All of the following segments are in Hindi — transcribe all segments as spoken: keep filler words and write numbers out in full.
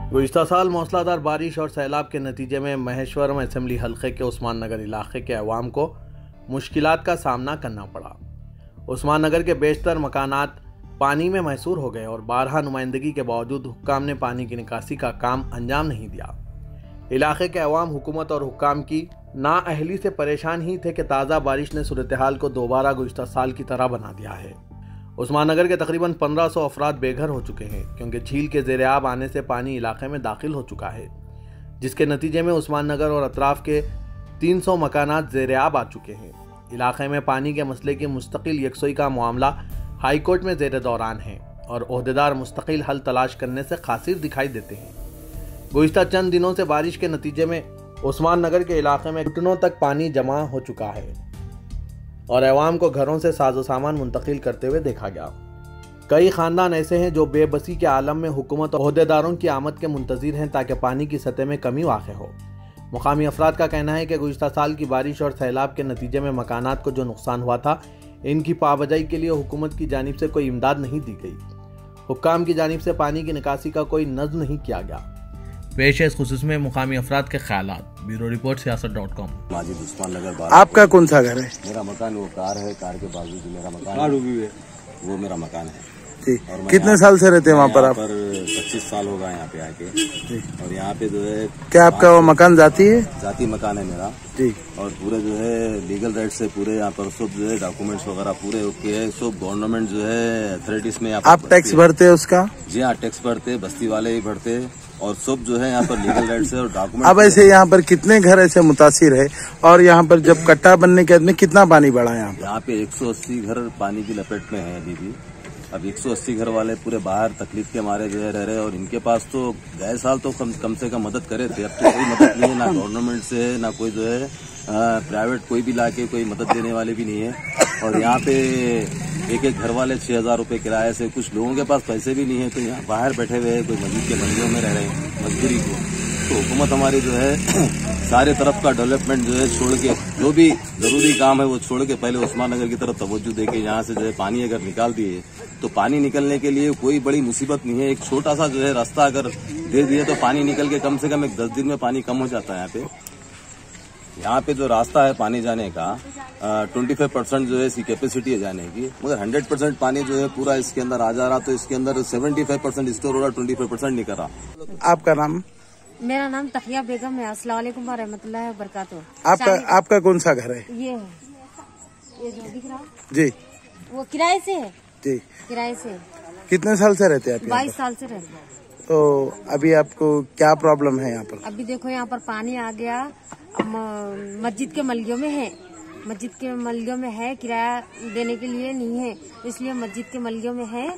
गुज़िश्ता साल मौसलाधार बारिश और सैलाब के नतीजे में महेश्वरम असेंबली हल्के के उस्मान नगर इलाके के अवाम को मुश्किलात का सामना करना पड़ा। उस्मान नगर के बेशतर मकानात पानी में महसूर हो गए और बारहा नुमाइंदगी के बावजूद हुक्काम ने पानी की निकासी का काम अंजाम नहीं दिया। इलाके के अवाम हुकूमत और हुक्काम की नाअहली से परेशान ही थे कि ताज़ा बारिश ने सूरत हाल को दोबारा गुज़िश्ता साल की तरह बना दिया है। उस्मान नगर के तकरीबन पंद्रह सौ अफराद बेघर हो चुके हैं क्योंकि झील के ज़ेर आब आने से पानी इलाके में दाखिल हो चुका है, जिसके नतीजे में उस्मान नगर और अतराफ के तीन सौ मकानात ज़ेर आब आ चुके हैं। इलाके में पानी के मसले की मुस्तकिल यकसोई का मामला हाई कोर्ट में ज़ेर दौरान है और ओहदेदार मुस्तकिल हल तलाश करने से कासिर दिखाई देते हैं। गुज़िश्ता चंद दिनों से बारिश के नतीजे में उस्मान नगर के इलाके में घुटनों तक पानी जमा हो चुका है और अवाम को घरों से साजो सामान मुंतकिल करते हुए देखा गया। कई खानदान ऐसे हैं जो बेबसी के आलम में हुकूमत और ओहदेदारों की आमद के मुंतज़िर हैं ताकि पानी की सतह में कमी वाक़ हो। मुकामी अफराद का कहना है कि गुज़िश्ता साल की बारिश और सैलाब के नतीजे में मकानात को जो नुकसान हुआ था, इनकी पाबजाई के लिए हुकूमत की जानिब से कोई इमदाद नहीं दी गई। हुक्काम की जानिब से पानी की निकासी का कोई नज़्म नहीं किया गया। पेश है इस खुसूस में मुकामी अफराद के ख्यालात। Bureau report Siyasat dot com. Majid Usman Nagar. आपका कौन सा घर है? मेरा मकान वो कार है, कार के बाजू जो मेरा मकान है वो मेरा मकान है। और कितने साल से रहते हैं वहाँ पर आप? पर पच्चीस साल होगा यहाँ पे आके। और यहाँ पे जो है क्या आपका वो मकान जाती है? जाती मकान है मेरा जी। और पूरे जो है लीगल राइट से पूरे यहाँ पर सब जो है डॉक्यूमेंट्स वगैरह पूरे ओके है। सब गवर्नमेंट जो है अथॉरिटीज में आप टैक्स भरते हैं उसका? जी हाँ, टैक्स भरते, बस्ती वाले ही भरते और सब जो है यहाँ पर लीगल राइट से और डॉक्यूमेंट। अब ऐसे यहाँ पर कितने घर ऐसे मुतासिर है और यहाँ पर जब कट्टा बनने के बाद में कितना पानी बढ़ा है? यहाँ पे एक सौ अस्सी घर पानी की लपेट में है अभी भी। अब एक सौ अस्सी घर वाले पूरे बाहर तकलीफ के मारे जो है रह रहे और इनके पास तो गए साल तो कम, कम से कम मदद करे थे। अब तो कोई मदद नहीं है, ना गवर्नमेंट से है ना कोई जो है प्राइवेट कोई भी लाके कोई मदद देने वाले भी नहीं है। और यहाँ पे एक एक घर वाले छह हजार रूपये किराए से, कुछ लोगों के पास पैसे भी नहीं है तो यहाँ बाहर बैठे हुए हैं, कोई मस्जिद के मंदिरों में रह रहे हैं मजदूरी को। तो हुकूमत हमारी जो है सारे तरफ का डेवलपमेंट जो है छोड़ के, जो भी जरूरी काम है वो छोड़ के पहले उस्मान नगर की तरफ तवज्जो देके यहाँ से जो है पानी अगर निकाल दिए तो पानी निकलने के लिए कोई बड़ी मुसीबत नहीं है। एक छोटा सा जो है रास्ता अगर दे दिए तो पानी निकल के कम से कम एक दस दिन में पानी कम हो जाता है। यहाँ पे यहाँ पे जो रास्ता है पानी जाने का ट्वेंटी फाइव परसेंट जो है इसकी कैपेसिटी है जाने की, मगर हंड्रेड परसेंट पानी जो है पूरा इसके अंदर आ जा रहा, तो इसके अंदर सेवेंटी फाइव परसेंट स्टोर हो रहा, ट्वेंटी फाइव परसेंट नहीं कर रहा। आपका नाम? मेरा नाम तकिया बेगम है। अस्सलाम वालेकुम व रहमतुल्लाहि व बरकातुहू। आपका आपका कौन सा घर है? ये है, ये जो दिख रहा जी, वो किराए से है जी। किराए से। कितने साल से रहते हैं आप? बाईस साल से रहते हैं। तो अभी आपको क्या प्रॉब्लम है यहाँ पर? अभी देखो यहाँ पर पानी आ गया, मस्जिद के मलियों में है, मस्जिद के मलियों में है, किराया देने के लिए नहीं है, इसलिए मस्जिद के मलियों में है।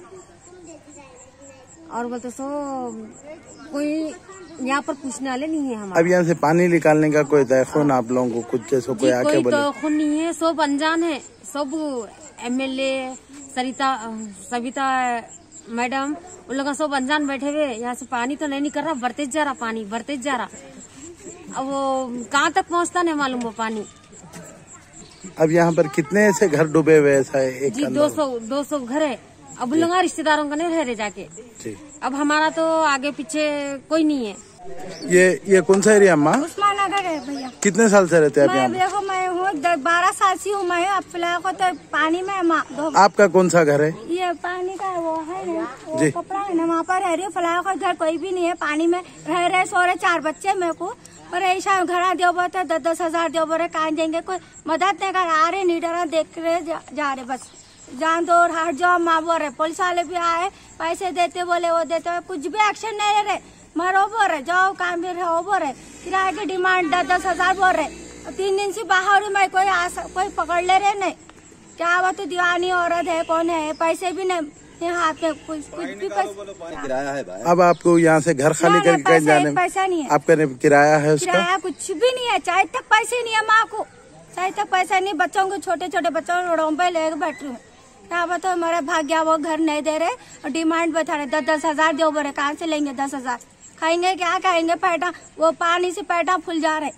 और बोलते सो कोई यहाँ पर पूछने वाले नहीं है हमारे। अब यहाँ से पानी निकालने का कोई तयखुन आप लोगों को कुछ जैसे कोई आके बोले? कोई तयखुन नहीं है, सब अनजान है। सब एमएलए सरिता सविता मैडम उन लोग सब अनजान बैठे हुए। यहाँ से पानी तो नहीं निकल रहा, बढ़ते जा रहा पानी, बढ़ते जा रहा। अब वो कहाँ तक पहुँचता नहीं मालूम वो पानी। अब यहाँ पर कितने ऐसे घर डूबे हुए? ऐसा है एक जी दो सौ दो सौ घर है। अब उन लोग रिश्तेदारों का नहीं रह रहे जाके जी। अब हमारा तो आगे पीछे कोई नहीं है। ये ये कौन सा एरिया अम्मा? उस्मान नगर है भैया। कितने साल से रहते हैं आप यहाँ? देखो मैं हूँ बारह साल से हूँ मैं। अब फिलहाल को तो पानी में। आपका कौन सा घर है? ये पानी का वो है ना, वो कपड़ा है ना, वहाँ पर रह रही हूँ। फिलहाल को घर कोई भी नहीं है, पानी में रह रहे सो रहे चार बच्चे मेरे को। पर ऐसा घर दो बोते दस दस हजार दो बोरे कहाँ जाएंगे, कोई मदद नहीं कर आ रहे, नहीं डरा देख रहे जा, जा रहे बस जान दो और हट जाओ माँ बोल रहे। पुलिस वाले भी आए, पैसे देते बोले वो देते, कुछ भी एक्शन नहीं ले रहे। मरो बोल रहे, जाओ काम भी रहो बोल रहे, किराए की डिमांड दस दस हजार बोल रहे। तीन दिन से बाहर मैं कोई आ, कोई पकड़ ले रहे नहीं। क्या वो तो दीवानी औरत है, कौन है, पैसे भी नहीं हाथ में, कुछ कुछ भी किराया है भाई। अब आपको यहाँ से घर खाली करके कहीं जाने में पैसा नहीं है? आपका किराया है उसका? किराया कुछ भी नहीं है, चाय तक पैसे नहीं है माँ को, चाय तक पैसा नहीं। बच्चों को छोटे छोटे बच्चों को पे लेकर बैठ रही हूँ। क्या बताओ हमारा भाग्य, वो घर नहीं दे रहे और डिमांड बता रहे दस दस हजार दो बोले। कहाँ से लेंगे दस हजार? खाएंगे क्या खाएंगे? पैटा वो पानी से पैटा फूल जा रहे।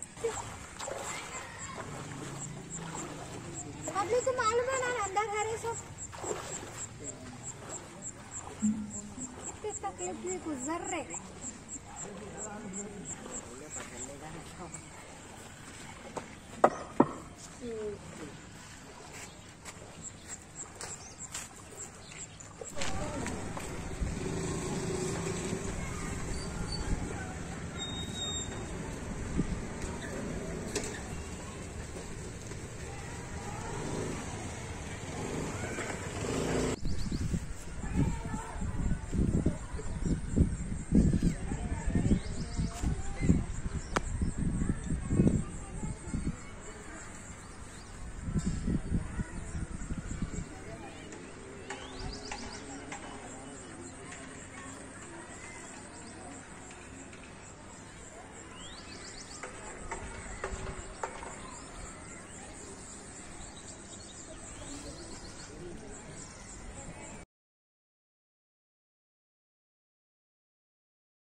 पब्लिक को मालूम है ना अंदर घर है सब। तकलीफ में गुजर रहे।